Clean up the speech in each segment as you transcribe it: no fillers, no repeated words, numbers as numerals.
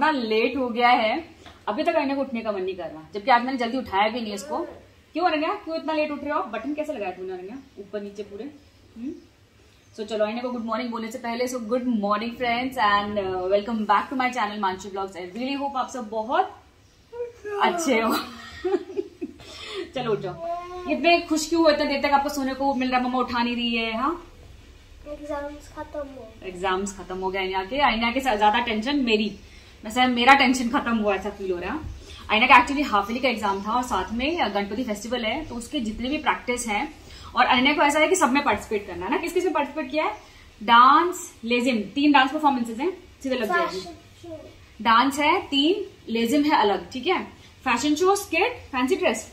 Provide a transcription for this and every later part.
इतना लेट हो गया है, अभी तक अनन्या को उठने का मन नहीं कर रहा, जबकि आज मैंने जल्दी उठाया भी नहीं इसको। क्यों अनन्या, क्यों इतना लेट उठ रहे हो? बटन कैसे लगाया तूने अनन्या, ऊपर नीचे पूरे? सो चलो अनन्या को गुड मॉर्निंग बोलने से पहले, so good morning friends and welcome back to my channel Mansi blogs. I really hope आप सब बहुत अच्छे हो। चलो उठ जाओ। इतने खुश क्यों हो, इतने देर तक आपको सोने को मिल रहा, मम्मा उठा नहीं रही है? हाँ, एग्जाम्स खत्म हो गए आइना के ज्यादा टेंशन मेरी, वैसे मेरा टेंशन खत्म हुआ ऐसा फील हो रहा है। आइना का एक्चुअली हाफ ईयरली का एग्जाम था और साथ में गणपति फेस्टिवल है, तो उसके जितने भी प्रैक्टिस हैं, और अनन्या को ऐसा है कि सब में पार्टिसिपेट करना है ना। किस किस में पार्टिसिपेट किया है? डांस, लेजिम, 3 डांस परफॉर्मेंसेज हैं, सीधे लग जाएगी। डांस है 3, लेजिम है अलग, ठीक है, fashion show, skit, fancy dress,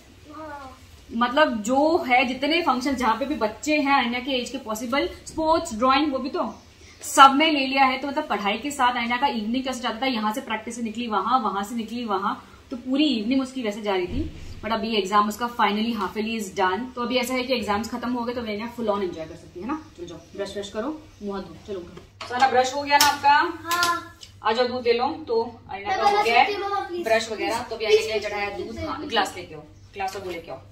मतलब जो है जितने फंक्शन जहां पे भी बच्चे हैं अनन्या के एज के पॉसिबल, स्पोर्ट्स, ड्राइंग, वो भी तो सब में ले लिया है। तो मतलब पढ़ाई के साथ अनन्या का इवनिंग कैसे जाता था, यहाँ से प्रैक्टिस से निकली वहां, वहां से निकली वहां, तो पूरी इवनिंग उसकी वैसे जा रही थी। बट अभी एग्जाम उसका finally half yearly is done, तो अभी ऐसा है कि एग्जाम्स खत्म हो गए तो अनन्या फुल ऑन एंजॉय कर सकती है ना। चलो जाओ, ब्रश व्रश करो, मुंह धो, चलो सारा ब्रश हो गया ना आपका? हाँ। आ जाओ दूध ले लो। तो अनन्या का हो गया है ब्रश वगैरह, तो अभी आने के लिए चढ़ाया दूध। हाँ, गिलास लेके आओ, गिलास और वो लेके आओ।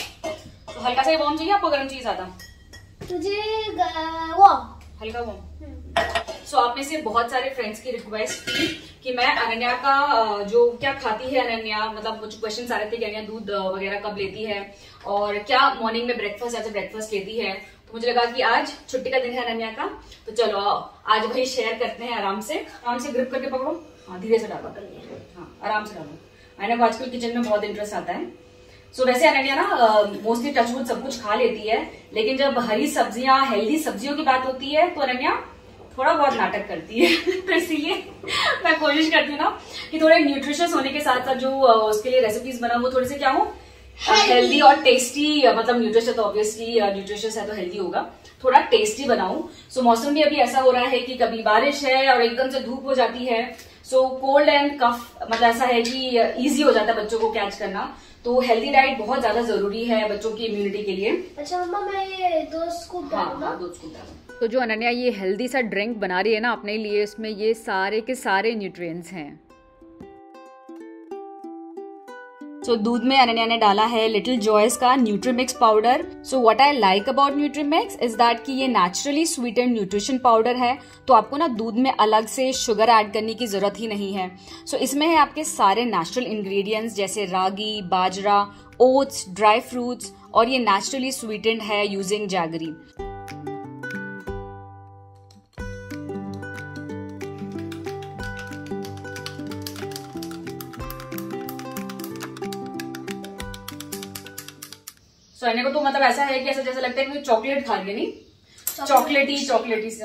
तो हल्का सा वार्म चाहिए आपको, गर्म चाहिए ज्यादा? तुझे वार्म, हल्का वार्म। सो आप में से बहुत सारे फ्रेंड्स की रिक्वेस्ट थी कि मैं अनन्या का जो क्या खाती है अनन्या, मतलब कुछ क्वेश्चन आ रहे थे कि अनन्या दूध वगैरह कब लेती है और क्या मॉर्निंग में ब्रेकफास्ट ऐसे ब्रेकफास्ट लेती है। तो मुझे लगा कि आज छुट्टी का दिन है अनन्या का, तो चलो आज वही शेयर करते हैं। आराम से ग्रिप करके पकड़ो, हाँ धीरे से डालो, हाँ आराम से डालो। अनन्या को आजकल किचन में बहुत इंटरेस्ट आता है। सो वैसे अनन्या ना मोस्टली टचवुड सब कुछ खा लेती है, लेकिन जब हरी सब्जियां, हेल्दी सब्जियों की बात होती है तो अनन्या थोड़ा बहुत नाटक करती है। तो इसीलिए मैं कोशिश करती हूँ ना कि थोड़े न्यूट्रिशियस होने के साथ साथ जो उसके लिए रेसिपीज बना वो थोड़े से क्या हो, हेल्दी और टेस्टी, मतलब न्यूट्रिशियस तो ऑब्वियसली न्यूट्रिशियस है तो हेल्दी होगा, थोड़ा टेस्टी बनाऊं। सो मौसम भी अभी ऐसा हो रहा है कि कभी बारिश है और एकदम से धूप हो जाती है, सो कोल्ड एंड कफ, मतलब ऐसा है कि इजी हो जाता है बच्चों को कैच करना। तो हेल्दी डाइट बहुत ज्यादा जरूरी है बच्चों की इम्यूनिटी के लिए। अच्छा मम्मा, मैं ये 2 स्कूप डालूं? हाँ 2 स्कूप डालो। तो जो अनन्या ये हेल्दी सा ड्रिंक बना रही है ना अपने लिए, इसमें ये सारे के सारे न्यूट्रिएंट्स हैं। सो दूध में अनन्या ने डाला है लिटिल जॉयस का Nutrimix powder. So what I like about Nutrimix is that कि ये नेचुरली स्वीटेंड न्यूट्रिशन पाउडर है, तो आपको ना दूध में अलग से शुगर ऐड करने की जरूरत ही नहीं है। सो इसमें है आपके सारे नेचुरल इंग्रेडिएंट्स जैसे रागी, बाजरा, ओट्स, ड्राई फ्रूट्स, और ये नेचुरली स्वीटेंड है यूजिंग जैगरी। सो अनन्या को तो मतलब ऐसा है कि ऐसा जैसा लगता है कि चॉकलेट खा रही है, नहीं चॉकलेटी से।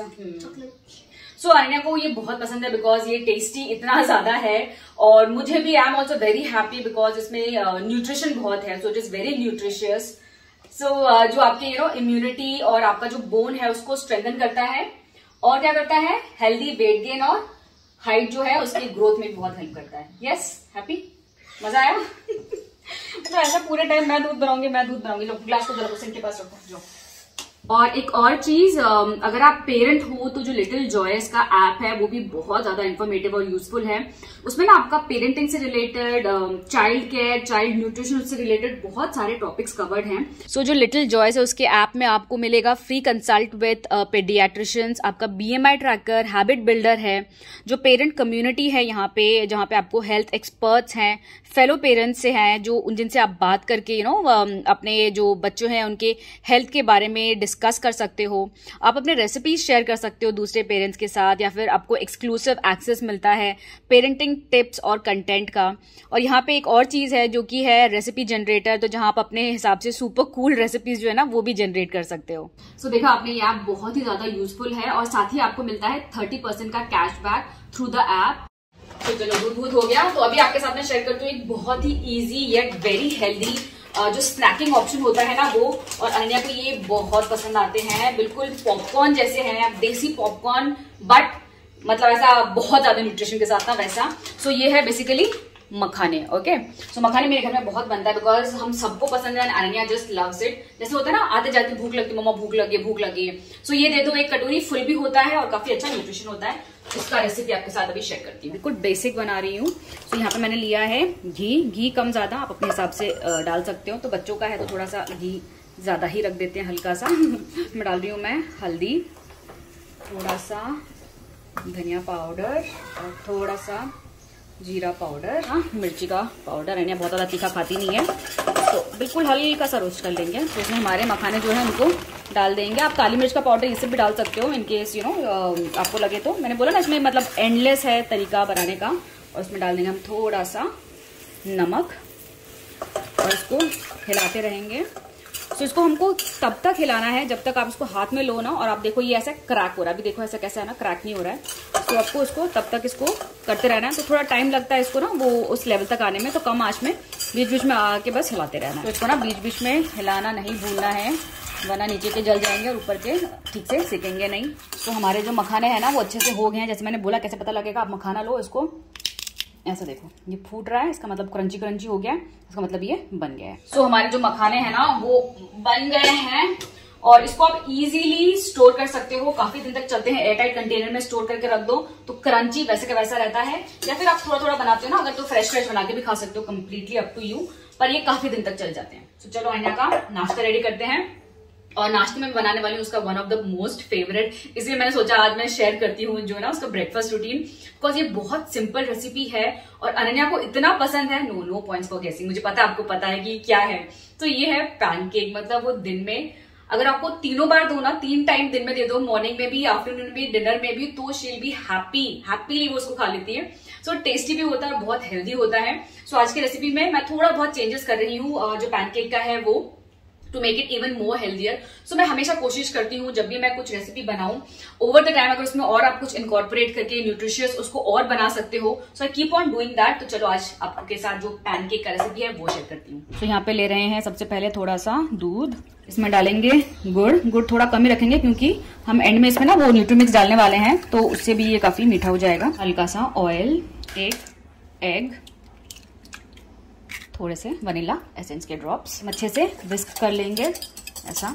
सो अनन्या को ये बहुत पसंद है बिकॉज ये टेस्टी इतना ज्यादा है, और मुझे भी I am also very happy because इसमें न्यूट्रिशन बहुत है, so it is very nutritious. So जो आपके इम्यूनिटी और आपका जो बोन है उसको स्ट्रेंथन करता है, और क्या करता है, हेल्दी वेट गेन और हाइट जो है उसकी ग्रोथ में भी बहुत हेल्प करता है। यस, हैप्पी, मजा आया? तो ऐसा पूरे टाइम मैं दूध बनाऊंगी। लो ग्लास को जरा सिंक के पास रखो जो। और एक और चीज, अगर आप पेरेंट हो तो जो लिटिल जॉयस का ऐप है वो भी बहुत ज्यादा इन्फॉर्मेटिव और यूजफुल है। उसमें ना आपका पेरेंटिंग से related, child care, child nutrition से रिलेटेड बहुत सारे टॉपिक्स कवर्ड हैं। सो जो लिटिल जॉयस है उसके ऐप में आपको मिलेगा फ्री कंसल्ट विद पेडियाट्रिशियंस, आपका BMI ट्रैकर, हैबिट बिल्डर है, जो पेरेंट कम्युनिटी है यहाँ पे, जहाँ पे आपको हेल्थ एक्सपर्ट्स हैं, फेलो पेरेंट्स से हैं जो जिनसे आप बात करके अपने जो बच्चों हैं उनके हेल्थ के बारे में डिस्कस कर सकते हो। आप अपने रेसिपीज शेयर कर सकते हो दूसरे पेरेंट्स के साथ, या फिर आपको एक्सक्लूसिव एक्सेस मिलता है पेरेंटिंग टिप्स और कंटेंट का। और यहाँ पे एक और चीज है जो कि है रेसिपी जनरेटर, तो जहां आप अपने हिसाब से सुपर कूल रेसिपीज जो है ना वो भी जनरेट कर सकते हो। सो देखा आपने, ये ऐप बहुत ही ज्यादा यूजफुल है, और साथ ही आपको मिलता है 30% का कैशबैक थ्रू द ऐप। तो चलो दूध हो गया, तो अभी आपके साथ में शेयर करती हूँ एक बहुत ही इजी येट वेरी हेल्दी जो स्नैकिंग ऑप्शन होता है ना वो, और अनन्या को ये बहुत पसंद आते हैं, बिल्कुल पॉपकॉर्न जैसे हैं, देसी पॉपकॉर्न, बट मतलब ऐसा बहुत ज्यादा न्यूट्रिशन के साथ ना वैसा। सो ये है बेसिकली मखाने। ओके, सो मखाने मेरे घर में बहुत बनता है बिकॉज हम सबको पसंद है, अनन्या जस्ट लव्स इट। जैसे होता है ना, आते जाते भूख लगती, मम्मा भूख लगी। सो ये दे दो, एक कटोरी फुल भी होता है और काफी अच्छा न्यूट्रिशन होता है। इसका रेसिपी आपके साथ अभी शेयर करती हूँ। बिल्कुल बेसिक बना रही हूँ। तो यहाँ पे मैंने लिया है घी कम ज्यादा आप अपने हिसाब से डाल सकते हो। तो बच्चों का है तो थोड़ा सा घी ज्यादा ही रख देते हैं, हल्का सा। मैं डाल रही हूँ मैं हल्दी, थोड़ा सा धनिया पाउडर और थोड़ा सा जीरा पाउडर, मिर्ची का पाउडर। यानी बहुत ज़्यादा तीखा खाती नहीं है, तो बिल्कुल हल्का सा रोस्ट कर लेंगे। तो इसमें हमारे मखाने जो है उनको डाल देंगे। आप काली मिर्च का पाउडर इससे भी डाल सकते हो, इनकेस आपको लगे तो। मैंने बोला ना इसमें मतलब एंडलेस है तरीका बनाने का। और इसमें डाल देंगे हम थोड़ा सा नमक और इसको हिलाते रहेंगे। तो इसको हमको तब तक हिलाना है जब तक आप इसको हाथ में लो ना और आप देखो ये ऐसा क्रैक हो रहा है। अभी देखो ऐसा कैसा है ना, क्रैक नहीं हो रहा है। तो आपको इसको तब तक इसको करते रहना है। तो थोड़ा टाइम लगता है इसको ना वो उस लेवल तक आने में। तो कम आंच में बीच बीच में आके बस हिलाते रहना है। तो इसको ना बीच बीच में हिलाना नहीं भूलना है, वरना नीचे के जल जाएंगे और ऊपर के ठीक से सिकेंगे नहीं। तो हमारे जो मखाने हैं ना वो अच्छे से हो गए हैं। जैसे मैंने बोला कैसे पता लगेगा, आप मखाना लो, इसको ऐसा देखो ये फूट रहा है, इसका मतलब क्रंची क्रंची हो गया है, इसका मतलब ये बन गया है। सो हमारे जो मखाने हैं ना वो बन गए हैं और इसको आप इजीली स्टोर कर सकते हो, काफी दिन तक चलते हैं। एयरटाइट कंटेनर में स्टोर करके रख दो तो क्रंची वैसे का वैसा रहता है। या फिर आप थोड़ा थोड़ा बनाते हो ना अगर, तो फ्रेश बना के भी खा सकते हो, कंप्लीटली अप टू यू। पर ये काफी दिन तक चल जाते हैं। तो चलो आइना का नाश्ता रेडी करते हैं। और नाश्ते में बनाने वाली हूँ उसका one of the most favourite, इसलिए मैंने सोचा आज मैं शेयर करती हूँ जो है ना उसका ब्रेकफास्ट रूटीन। बिकॉज ये बहुत सिंपल रेसिपी है और अनन्या को इतना पसंद है। नो पॉइंट्स फॉर गेसिंग, मुझे पता है आपको पता है कि क्या है। तो ये है पैनकेक। मतलब वो दिन में अगर आपको तीनों बार दो ना, 3 टाइम दिन में दे दो, मॉर्निंग में भी, आफ्टरनून में भी, डिनर में भी, तो शी विल बी हैप्पीली वो उसको खा लेती है। सो टेस्टी भी होता है, बहुत हेल्दी होता है। सो आज की रेसिपी में मैं थोड़ा बहुत चेंजेस कर रही हूँ जो पैनकेक का है वो, to make it even more healthier. So मैं हमेशा कोशिश करती हूँ जब भी मैं कुछ रेसिपी बनाऊं, ओवर द टाइम अगर उसमें और आप कुछ इनकॉर्पोरेट करके न्यूट्रिशियस उसको और बना सकते हो। So I keep on doing that. तो चलो आज आपके साथ जो पैनकेक का रेसिपी है वो शेयर करती हूँ। तो यहाँ पे ले रहे हैं सबसे पहले थोड़ा सा दूध, इसमें डालेंगे गुड़ थोड़ा कम ही रखेंगे क्योंकि हम एंड में इसमें ना वो न्यूट्रीमिक्स डालने वाले हैं, तो उससे भी ये काफी मीठा हो जाएगा। हल्का सा ऑयल, एक एग, थोड़े से वनीला एसेंस के ड्रॉप्स, अच्छे से विस्क कर लेंगे ऐसा।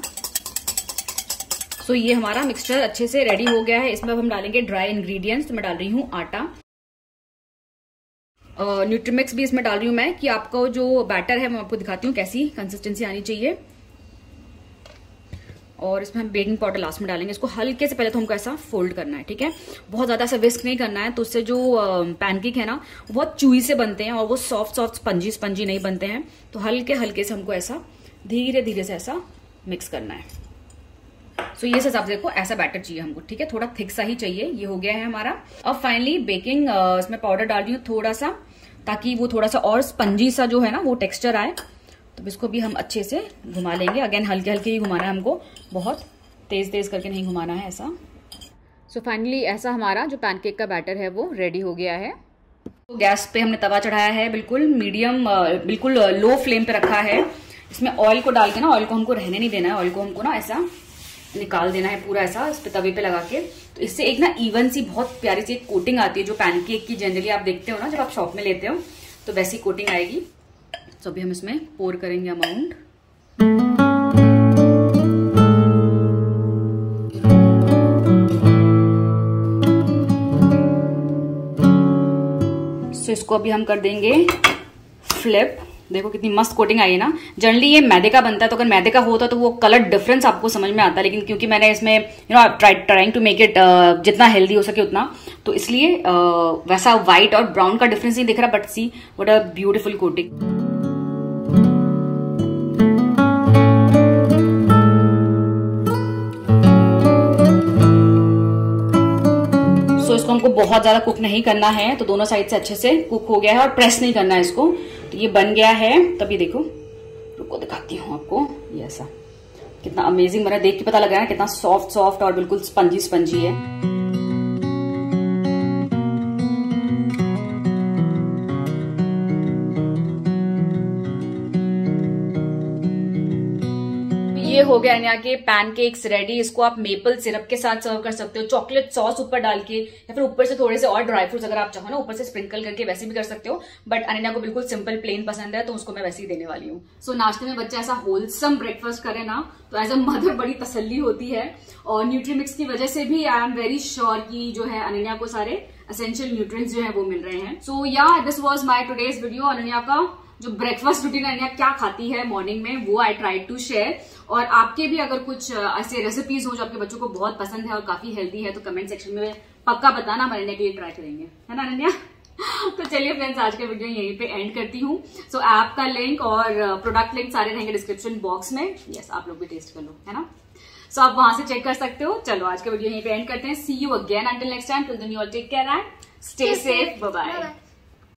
सो ये हमारा मिक्सचर अच्छे से रेडी हो गया है। इसमें अब हम डालेंगे ड्राई इंग्रेडिएंट्स। तो मैं डाल रही हूँ आटा, न्यूट्रीमिक्स भी इसमें डाल रही हूँ मैं, कि आपको जो बैटर है मैं आपको दिखाती हूँ कैसी कंसिस्टेंसी आनी चाहिए। और इसमें हम बेकिंग पाउडर लास्ट में डालेंगे। इसको हल्के से पहले तो हमको ऐसा फोल्ड करना है, ठीक है, बहुत ज्यादा ऐसा विस्क नहीं करना है। तो उससे जो पैनकेक है ना वो बहुत चूई से बनते हैं और वो सॉफ्ट स्पंजी नहीं बनते हैं। तो हल्के हल्के से हमको ऐसा धीरे धीरे से ऐसा मिक्स करना है। सो ये हिसाब से देखो ऐसा बैटर चाहिए हमको, ठीक है, थोड़ा थिक सा ही चाहिए। ये हो गया है हमारा। अब फाइनली बेकिंग इसमें पाउडर डाल रही हूँ थोड़ा सा, ताकि वो थोड़ा सा और स्पंजी सा जो है ना वो टेक्सचर आए। तो इसको भी हम अच्छे से घुमा लेंगे। अगेन हल्के हल्के ही घुमाना है हमको, बहुत तेज करके नहीं घुमाना है ऐसा। सो फाइनली ऐसा हमारा जो पैनकेक का बैटर है वो रेडी हो गया है। तो गैस पे हमने तवा चढ़ाया है, बिल्कुल मीडियम, बिल्कुल लो फ्लेम पे रखा है। इसमें ऑयल को डाल के ना, ऑयल को हमको रहने नहीं देना है, ऑयल को हमको ना ऐसा निकाल देना है पूरा ऐसा इस पे तवे पे लगा के। तो इससे एक ना इवन सी बहुत प्यारी सी एक कोटिंग आती है जो पैनकेक की जनरली आप देखते हो ना जब आप शॉप में लेते हो, तो वैसी कोटिंग आएगी। तो अभी हम इसमें पोर करेंगे अमाउंट। तो इसको अभी हम कर देंगे फ्लिप। देखो कितनी मस्त कोटिंग आई है ना। जनरली ये मैदे का बनता है, तो अगर मैदे का होता तो वो कलर डिफरेंस आपको समझ में आता है, लेकिन क्योंकि मैंने इसमें ट्राइंग टू मेक इट जितना हेल्दी हो सके उतना, तो इसलिए वैसा व्हाइट और ब्राउन का डिफरेंस नहीं दिख रहा। But see what a beautiful coating. इसको हमको बहुत ज्यादा कुक नहीं करना है, तो दोनों साइड से अच्छे से कुक हो गया है और प्रेस नहीं करना है इसको। तो ये बन गया है। तभी देखो, रुको दिखाती हूँ आपको, ये ऐसा कितना अमेजिंग बना, देख के पता लग रहा है कितना सॉफ्ट और बिल्कुल स्पंजी है। ये हो गए अनन्या के पैनकेक्स रेडी। इसको आप मेपल सिरप के साथ सर्व कर सकते हो, चॉकलेट सॉस ऊपर डाल के, या फिर ऊपर से थोड़े से और ड्राई फ्रूट्स अगर आप चाहो ना ऊपर से स्प्रिंकल करके वैसे भी कर सकते हो। बट अनन्या को बिल्कुल सिंपल प्लेन पसंद है तो उसको मैं वैसे ही देने वाली हूँ। सो नाश्ते में बच्चा ऐसा होलसम ब्रेकफास्ट करे ना तो एज अ मदर बड़ी तसल्ली होती है। और न्यूट्रीमिक्स की वजह से भी आई एम वेरी श्योर कि जो है अनन्या को सारे एसेंशियल न्यूट्रिएंट्स जो है वो मिल रहे हैं। So yeah this was my today's video. Ananya का जो ब्रेकफास्ट रूटीन अनन्या क्या खाती है मॉर्निंग में वो आई ट्राइड टू शेयर। और आपके भी अगर कुछ ऐसे रेसिपीज हो जो आपके बच्चों को बहुत पसंद है और काफी हेल्दी है तो कमेंट सेक्शन में पक्का बताना, हम अनन्या के लिए ट्राई करेंगे, है ना अनन्या? तो चलिए फ्रेंड्स, आज का वीडियो यहीं पे एंड करती हूँ। सो ऐप का लिंक और प्रोडक्ट लिंक सारे रहेंगे डिस्क्रिप्शन बॉक्स में। यस, आप लोग भी टेस्ट कर लो, है ना? सो आप वहां से चेक कर सकते हो। चलो आज का वीडियो यहीं पे एंड करते हैं। See you again until next time. Till then you all take care and stay safe. Bye bye.